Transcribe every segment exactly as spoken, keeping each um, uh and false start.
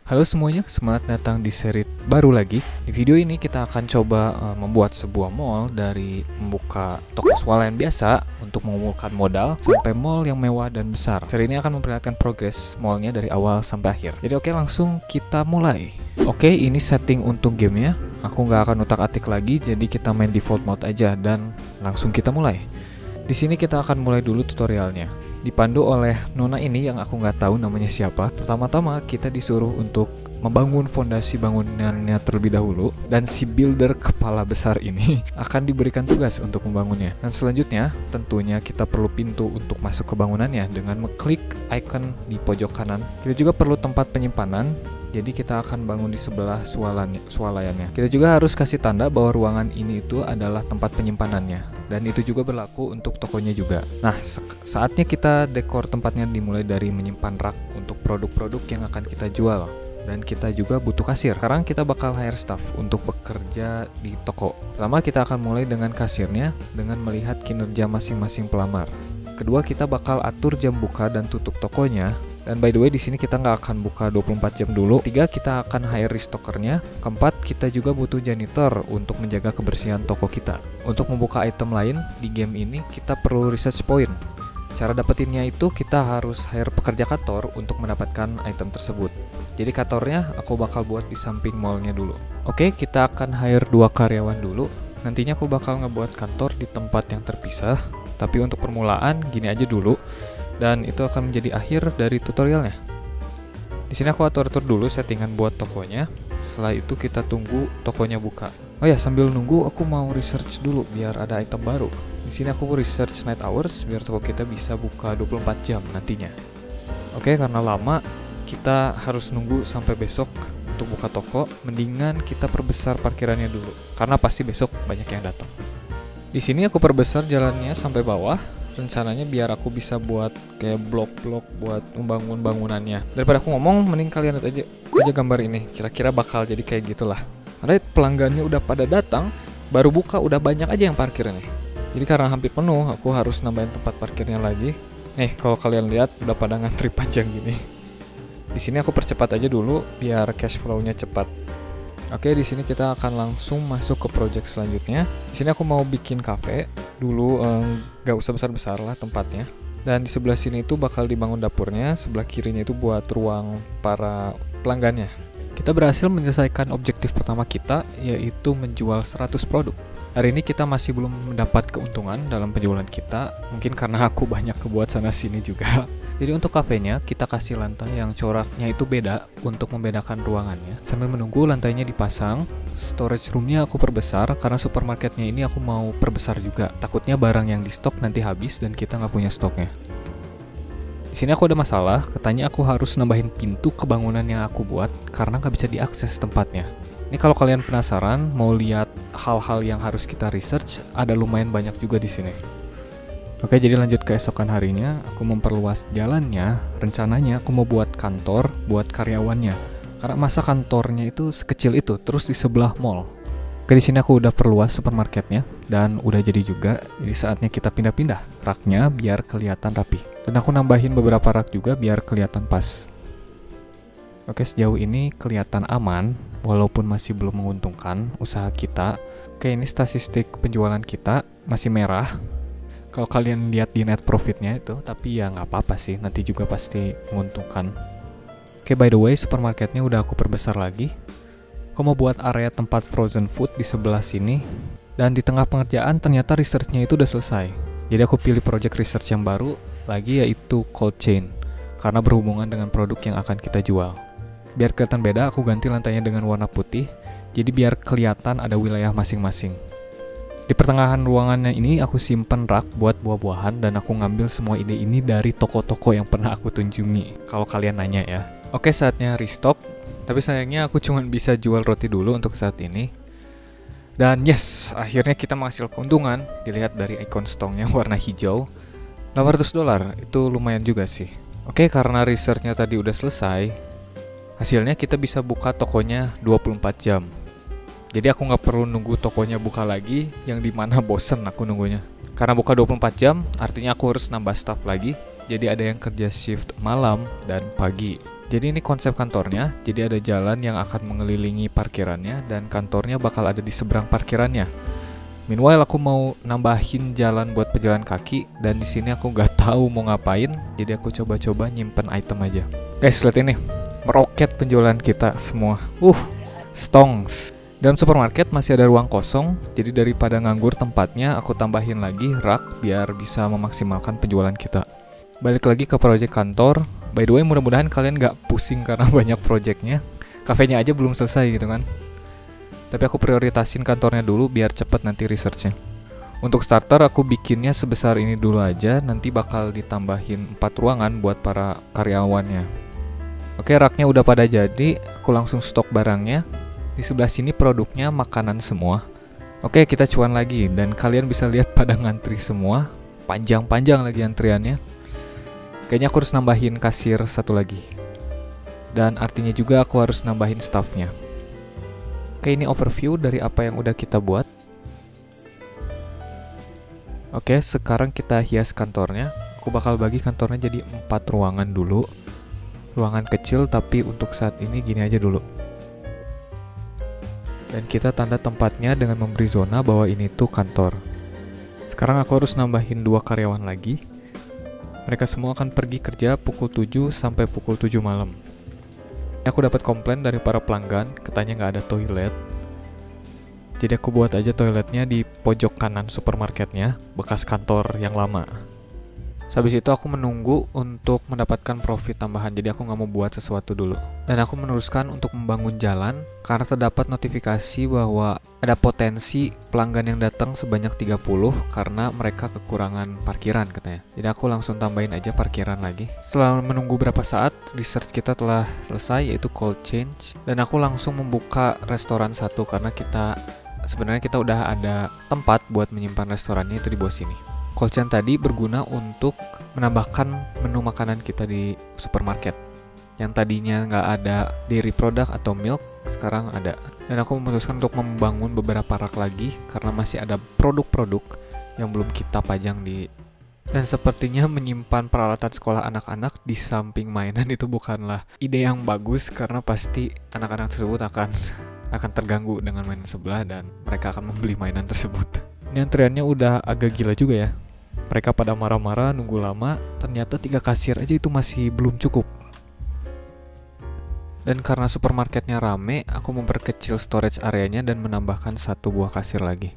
Halo semuanya, semangat datang di seri baru lagi. Di video ini kita akan coba uh, membuat sebuah mall dari membuka toko swalayan biasa untuk mengumpulkan modal sampai mall yang mewah dan besar. Seri ini akan memperlihatkan progres mallnya dari awal sampai akhir. Jadi oke, langsung kita mulai. Oke, ini setting untuk gamenya. Aku nggak akan utak-atik lagi, jadi kita main default mode aja dan langsung kita mulai. Di sini kita akan mulai dulu tutorialnya. Dipandu oleh Nona ini yang aku nggak tahu namanya siapa. Pertama-tama kita disuruh untuk membangun fondasi bangunannya terlebih dahulu, dan si builder kepala besar ini akan diberikan tugas untuk membangunnya. Dan selanjutnya tentunya kita perlu pintu untuk masuk ke bangunannya dengan mengklik icon di pojok kanan. Kita juga perlu tempat penyimpanan, jadi kita akan bangun di sebelah swalayannya. Kita juga harus kasih tanda bahwa ruangan ini itu adalah tempat penyimpanannya. Dan itu juga berlaku untuk tokonya juga. Nah, saatnya kita dekor tempatnya dimulai dari menyimpan rak untuk produk-produk yang akan kita jual. Dan kita juga butuh kasir. Sekarang kita bakal hire staff untuk bekerja di toko. Pertama kita akan mulai dengan kasirnya dengan melihat kinerja masing-masing pelamar. Kedua kita bakal atur jam buka dan tutup tokonya. Dan by the way di sini kita nggak akan buka dua puluh empat jam dulu. Tiga kita akan hire restockernya. Keempat kita juga butuh janitor untuk menjaga kebersihan toko kita. Untuk membuka item lain di game ini kita perlu research point. Cara dapetinnya itu kita harus hire pekerja kantor untuk mendapatkan item tersebut. Jadi kantornya aku bakal buat di samping mallnya dulu. Oke, kita akan hire dua karyawan dulu. Nantinya aku bakal ngebuat kantor di tempat yang terpisah. Tapi untuk permulaan gini aja dulu. Dan itu akan menjadi akhir dari tutorialnya. Di sini aku atur-atur dulu settingan buat tokonya. Setelah itu kita tunggu tokonya buka. Oh ya, sambil nunggu aku mau research dulu biar ada item baru. Di sini aku research night hours biar toko kita bisa buka dua puluh empat jam nantinya. Oke, karena lama kita harus nunggu sampai besok untuk buka toko. Mendingan kita perbesar parkirannya dulu karena pasti besok banyak yang datang. Di sini aku perbesar jalannya sampai bawah. Rencananya biar aku bisa buat kayak blok-blok buat membangun bangunannya. Daripada aku ngomong, mending kalian lihat aja aja gambar ini. Kira-kira bakal jadi kayak gitulah. Karena pelanggannya udah pada datang, baru buka udah banyak aja yang parkir nih. Jadi karena hampir penuh, aku harus nambahin tempat parkirnya lagi. Nih, kalau kalian lihat udah pada ngantri panjang gini. Di sini aku percepat aja dulu biar cash flow-nya cepat. Oke, di sini kita akan langsung masuk ke project selanjutnya. Di sini aku mau bikin cafe dulu, eh, gak usah besar-besar lah tempatnya. Dan di sebelah sini itu bakal dibangun dapurnya, sebelah kirinya itu buat ruang para pelanggannya. Kita berhasil menyelesaikan objektif pertama kita, yaitu menjual seratus produk. Hari ini kita masih belum mendapat keuntungan dalam penjualan kita, mungkin karena aku banyak kebuat sana sini juga. Jadi untuk kafenya kita kasih lantai yang coraknya itu beda untuk membedakan ruangannya. Sambil menunggu lantainya dipasang, storage roomnya aku perbesar karena supermarketnya ini aku mau perbesar juga. Takutnya barang yang di stok nanti habis dan kita nggak punya stoknya. Di sini aku ada masalah, katanya aku harus nambahin pintu ke bangunan yang aku buat karena nggak bisa diakses tempatnya. Ini kalau kalian penasaran mau lihat hal-hal yang harus kita research, ada lumayan banyak juga di sini. Oke, jadi lanjut ke esokan harinya, aku memperluas jalannya. Rencananya aku mau buat kantor buat karyawannya. Karena masa kantornya itu sekecil itu, terus di sebelah mall. Oke, di sini aku udah perluas supermarketnya dan udah jadi juga. Jadi saatnya kita pindah-pindah raknya biar kelihatan rapi. Dan aku nambahin beberapa rak juga biar kelihatan pas. Oke, sejauh ini kelihatan aman, walaupun masih belum menguntungkan usaha kita. Oke, ini statistik penjualan kita masih merah. Kalau kalian lihat di net profitnya itu, tapi ya nggak apa-apa sih, nanti juga pasti menguntungkan. Oke, by the way, supermarketnya udah aku perbesar lagi. Aku mau buat area tempat frozen food di sebelah sini. Dan di tengah pengerjaan ternyata researchnya itu udah selesai. Jadi aku pilih project research yang baru lagi, yaitu cold chain. Karena berhubungan dengan produk yang akan kita jual. Biar kelihatan beda, aku ganti lantainya dengan warna putih. Jadi biar kelihatan ada wilayah masing-masing. Di pertengahan ruangannya ini aku simpen rak buat buah-buahan dan aku ngambil semua ide ini dari toko-toko yang pernah aku kunjungi. Kalau kalian nanya ya. Oke, saatnya restock. Tapi sayangnya aku cuma bisa jual roti dulu untuk saat ini. Dan yes, akhirnya kita menghasilkan keuntungan. Dilihat dari icon stock yang warna hijau. delapan ratus dolar, itu lumayan juga sih. Oke, karena researchnya tadi udah selesai, hasilnya kita bisa buka tokonya dua puluh empat jam. Jadi aku nggak perlu nunggu tokonya buka lagi, yang dimana bosen aku nunggunya. Karena buka dua puluh empat jam, artinya aku harus nambah staff lagi. Jadi ada yang kerja shift malam dan pagi. Jadi ini konsep kantornya, jadi ada jalan yang akan mengelilingi parkirannya dan kantornya bakal ada di seberang parkirannya. Meanwhile aku mau nambahin jalan buat pejalan kaki dan di sini aku nggak tahu mau ngapain, jadi aku coba-coba nyimpen item aja. Guys, lihat ini, meroket penjualan kita semua. Uh, stongs. Dalam supermarket masih ada ruang kosong, jadi daripada nganggur tempatnya, aku tambahin lagi rak biar bisa memaksimalkan penjualan kita. Balik lagi ke proyek kantor. By the way, mudah-mudahan kalian gak pusing karena banyak projectnya. Kafenya aja belum selesai gitu kan. Tapi aku prioritasin kantornya dulu biar cepet nanti researchnya. Untuk starter aku bikinnya sebesar ini dulu aja, nanti bakal ditambahin empat ruangan buat para karyawannya. Oke, raknya udah pada jadi, aku langsung stok barangnya. Di sebelah sini produknya makanan semua. Oke, kita cuan lagi dan kalian bisa lihat pada ngantri semua. Panjang-panjang lagi antriannya. Kayaknya aku harus nambahin kasir satu lagi. Dan artinya juga aku harus nambahin staffnya. Oke, ini overview dari apa yang udah kita buat. Oke, sekarang kita hias kantornya. Aku bakal bagi kantornya jadi empat ruangan dulu. Ruangan kecil tapi untuk saat ini gini aja dulu. Dan kita tanda tempatnya dengan memberi zona bahwa ini tuh kantor. Sekarang aku harus nambahin dua karyawan lagi. Mereka semua akan pergi kerja pukul tujuh sampai pukul tujuh malam. Aku dapat komplain dari para pelanggan, katanya nggak ada toilet. Jadi aku buat aja toiletnya di pojok kanan supermarketnya, bekas kantor yang lama. Habis itu aku menunggu untuk mendapatkan profit tambahan, jadi aku nggak mau buat sesuatu dulu. Dan aku meneruskan untuk membangun jalan, karena terdapat notifikasi bahwa ada potensi pelanggan yang datang sebanyak tiga puluh karena mereka kekurangan parkiran katanya. Jadi aku langsung tambahin aja parkiran lagi. Setelah menunggu berapa saat, research kita telah selesai yaitu cold change. Dan aku langsung membuka restoran satu karena kita sebenarnya kita udah ada tempat buat menyimpan restorannya itu di bawah sini. Cold chain tadi berguna untuk menambahkan menu makanan kita di supermarket. Yang tadinya nggak ada dairy product atau milk, sekarang ada. Dan aku memutuskan untuk membangun beberapa rak lagi karena masih ada produk-produk yang belum kita pajang di. Dan sepertinya menyimpan peralatan sekolah anak-anak di samping mainan itu bukanlah ide yang bagus karena pasti anak-anak tersebut akan akan terganggu dengan mainan sebelah dan mereka akan membeli mainan tersebut. Ini antriannya udah agak gila juga ya. Mereka pada marah-marah nunggu lama, ternyata tiga kasir aja itu masih belum cukup. Dan karena supermarketnya rame, aku memperkecil storage areanya dan menambahkan satu buah kasir lagi.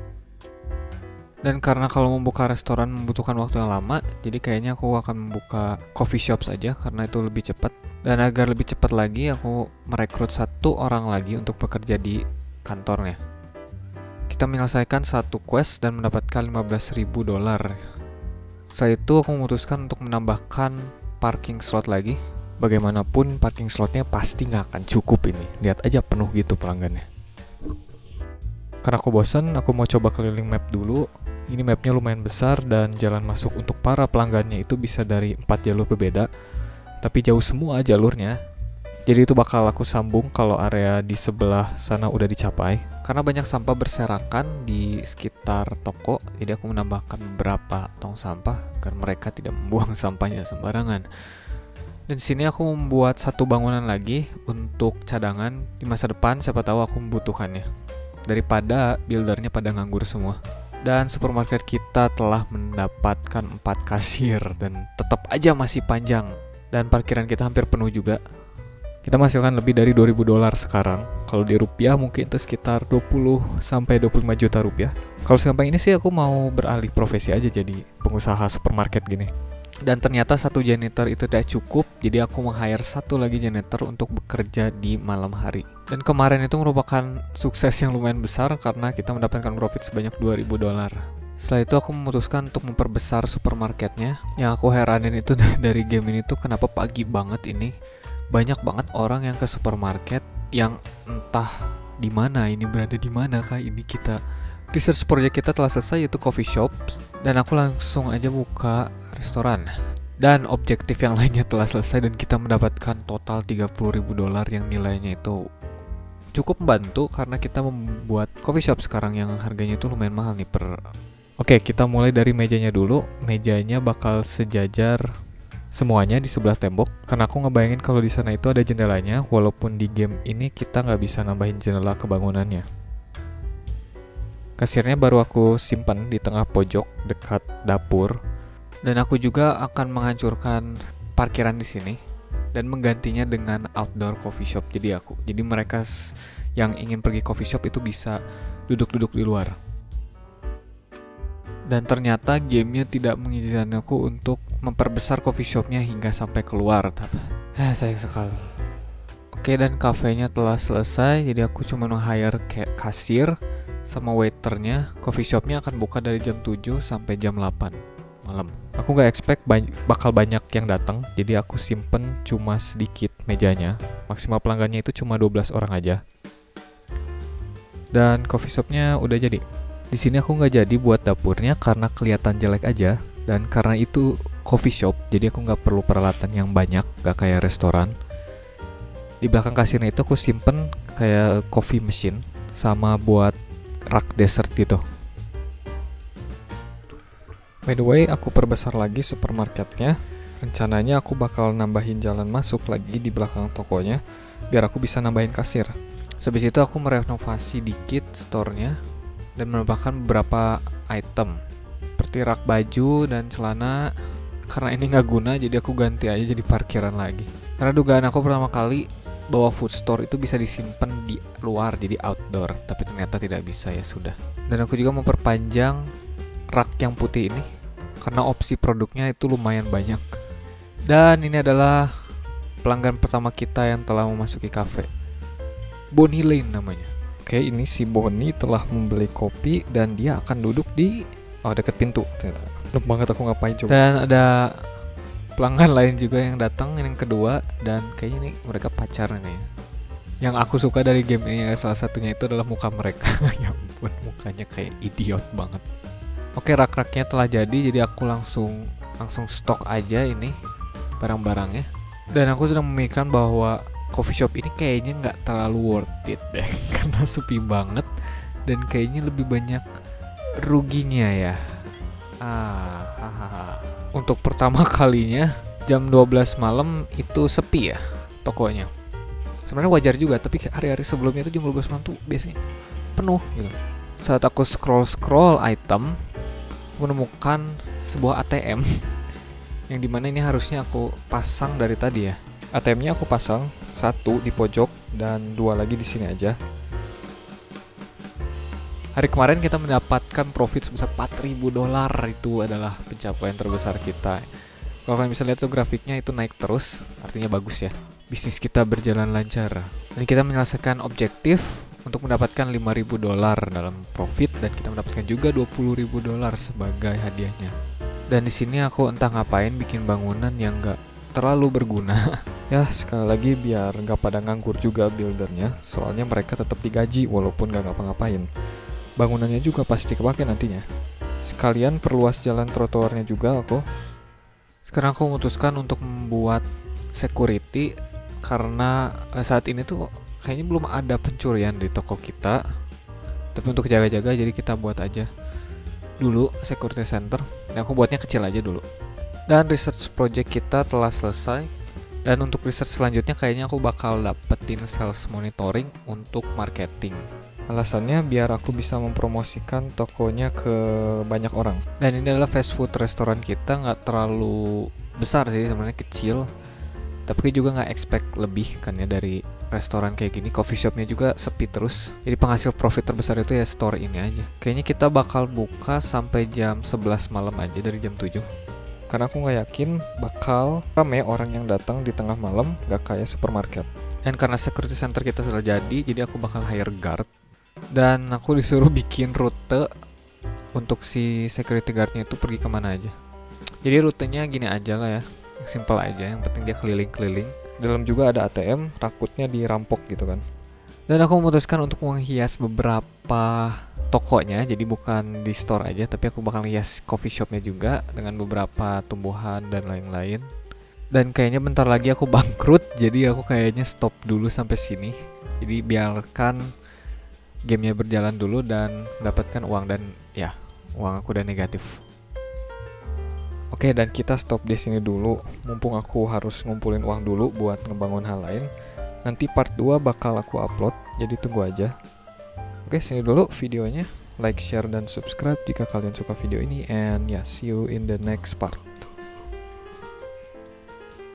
Dan karena kalau membuka restoran membutuhkan waktu yang lama, jadi kayaknya aku akan membuka coffee shop saja karena itu lebih cepat. Dan agar lebih cepat lagi, aku merekrut satu orang lagi untuk bekerja di kantornya. Kita menyelesaikan satu quest dan mendapatkan lima belas ribu dolar. Setelah itu aku memutuskan untuk menambahkan parking slot lagi. Bagaimanapun parking slotnya pasti nggak akan cukup ini. Lihat aja penuh gitu pelanggannya. Karena aku bosan, aku mau coba keliling map dulu. Ini mapnya lumayan besar dan jalan masuk untuk para pelanggannya itu bisa dari empat jalur berbeda. Tapi jauh semua jalurnya. Jadi itu bakal aku sambung kalau area di sebelah sana udah dicapai. Karena banyak sampah berserakan di sekitar toko, jadi aku menambahkan beberapa tong sampah agar mereka tidak membuang sampahnya sembarangan. Dan di sini aku membuat satu bangunan lagi untuk cadangan di masa depan, siapa tahu aku membutuhkannya. Daripada buildernya pada nganggur semua. Dan supermarket kita telah mendapatkan empat kasir dan tetap aja masih panjang. Dan parkiran kita hampir penuh juga. Kita menghasilkan lebih dari dua ribu dolar sekarang. Kalau di rupiah mungkin itu sekitar dua puluh sampai dua puluh lima juta rupiah. Kalau segampang ini sih aku mau beralih profesi aja jadi pengusaha supermarket gini. Dan ternyata satu janitor itu tidak cukup, jadi aku meng-hire satu lagi janitor untuk bekerja di malam hari. Dan kemarin itu merupakan sukses yang lumayan besar karena kita mendapatkan profit sebanyak dua ribu dolar. Setelah itu aku memutuskan untuk memperbesar supermarketnya. Yang aku heranin itu dari game ini tuh kenapa pagi banget ini banyak banget orang yang ke supermarket yang entah di mana ini berada di mana kah ini kita. Research project kita telah selesai yaitu coffee shop dan aku langsung aja buka restoran. Dan objektif yang lainnya telah selesai dan kita mendapatkan total tiga puluh ribu dolar yang nilainya itu cukup membantu karena kita membuat coffee shop sekarang yang harganya itu lumayan mahal nih per. Oke, kita mulai dari mejanya dulu. Mejanya bakal sejajar semuanya di sebelah tembok, karena aku ngebayangin kalau di sana itu ada jendelanya, walaupun di game ini kita nggak bisa nambahin jendela ke bangunannya. Kasirnya baru aku simpan di tengah pojok dekat dapur, dan aku juga akan menghancurkan parkiran di sini dan menggantinya dengan outdoor coffee shop. Jadi aku, jadi mereka yang ingin pergi coffee shop itu bisa duduk-duduk di luar. Dan ternyata gamenya tidak mengizinkan aku untuk memperbesar coffee shopnya hingga sampai keluar. Eh, sayang sekali. Oke, dan kafenya telah selesai, jadi aku cuma nge-hire kayak kasir sama waiternya. Coffee shopnya akan buka dari jam tujuh sampai jam delapan malam. Aku gak expect bany- bakal banyak yang datang, jadi aku simpen cuma sedikit mejanya. Maksimal pelanggannya itu cuma dua belas orang aja. Dan coffee shopnya udah jadi. Di sini aku nggak jadi buat dapurnya karena kelihatan jelek aja, dan karena itu coffee shop, jadi aku nggak perlu peralatan yang banyak, gak kayak restoran. Di belakang kasirnya itu aku simpen kayak coffee machine sama buat rak dessert gitu. By the way, aku perbesar lagi supermarketnya. Rencananya aku bakal nambahin jalan masuk lagi di belakang tokonya biar aku bisa nambahin kasir. Habis itu aku merenovasi dikit store-nya dan menambahkan beberapa item seperti rak baju dan celana. Karena ini nggak guna, jadi aku ganti aja jadi parkiran lagi. Karena dugaan aku pertama kali bahwa food store itu bisa disimpan di luar, jadi outdoor, tapi ternyata tidak bisa, ya sudah. Dan aku juga memperpanjang rak yang putih ini karena opsi produknya itu lumayan banyak. Dan ini adalah pelanggan pertama kita yang telah memasuki cafe, Bonnie Lane namanya. Oke, ini si Bonnie telah membeli kopi dan dia akan duduk di oh deket pintu. Ternyata belum banget aku ngapain coba. Dan ada pelanggan lain juga yang datang, yang kedua, dan kayaknya nih mereka pacaran kayaknya. Yang aku suka dari game ini salah satunya itu adalah muka mereka. Ya ampun, mukanya kayak idiot banget. Oke, rak-raknya telah jadi, jadi aku langsung langsung stok aja ini barang-barangnya. Dan aku sudah memikirkan bahwa coffee shop ini kayaknya nggak terlalu worth it deh karena sepi banget dan kayaknya lebih banyak ruginya ya. Ah, hahaha. Untuk pertama kalinya jam dua belas malam itu sepi ya tokonya. Sebenarnya wajar juga, tapi hari-hari sebelumnya itu jam dua belas malam tuh biasanya penuh gitu. Saat aku scroll-scroll item, menemukan sebuah A T M yang dimana ini harusnya aku pasang dari tadi ya. A T M-nya aku pasang satu di pojok dan dua lagi di sini aja. Hari kemarin kita mendapatkan profit sebesar empat ribu dolar, itu adalah pencapaian terbesar kita. Kalau kalian bisa lihat tuh grafiknya itu naik terus, artinya bagus ya. Bisnis kita berjalan lancar. Dan kita menyelesaikan objektif untuk mendapatkan lima ribu dolar dalam profit, dan kita mendapatkan juga dua puluh ribu dolar sebagai hadiahnya. Dan di sini aku entah ngapain bikin bangunan yang enggak terlalu berguna. Ya, sekali lagi biar nggak pada nganggur juga buildernya, soalnya mereka tetap digaji walaupun nggak ngapa-ngapain. Bangunannya juga pasti kepake nantinya. Sekalian perluas jalan trotoarnya juga aku. Sekarang aku memutuskan untuk membuat security karena eh, saat ini tuh kayaknya belum ada pencurian di toko kita. Tapi untuk jaga-jaga jadi kita buat aja dulu security center. Dan aku buatnya kecil aja dulu. Dan research project kita telah selesai. Dan untuk research selanjutnya kayaknya aku bakal dapetin sales monitoring untuk marketing. Alasannya biar aku bisa mempromosikan tokonya ke banyak orang. Dan ini adalah fast food restoran kita, nggak terlalu besar sih sebenarnya, kecil. Tapi juga nggak expect lebih kan ya dari restoran kayak gini. Coffee shopnya juga sepi terus. Jadi penghasil profit terbesar itu ya store ini aja. Kayaknya kita bakal buka sampai jam sebelas malam aja dari jam tujuh. Karena aku nggak yakin bakal rame orang yang datang di tengah malam, gak kayak supermarket. Dan karena security center kita sudah jadi, jadi aku bakal hire guard. Dan aku disuruh bikin rute untuk si security guardnya itu pergi kemana aja. Jadi rutenya gini aja lah ya, simple aja, yang penting dia keliling-keliling. Dalam juga ada A T M, takutnya dirampok gitu kan. Dan aku memutuskan untuk menghias beberapa tokonya, jadi bukan di store aja, tapi aku bakal hias coffee shopnya juga dengan beberapa tumbuhan dan lain-lain. Dan kayaknya bentar lagi aku bangkrut, jadi aku kayaknya stop dulu sampai sini. Jadi biarkan gamenya berjalan dulu dan mendapatkan uang, dan ya uang aku udah negatif. Oke, dan kita stop di sini dulu. Mumpung aku harus ngumpulin uang dulu buat ngebangun hal lain. Nanti part dua bakal aku upload, jadi tunggu aja. Oke, sini dulu videonya. Like, share, dan subscribe jika kalian suka video ini. And ya, yeah, see you in the next part.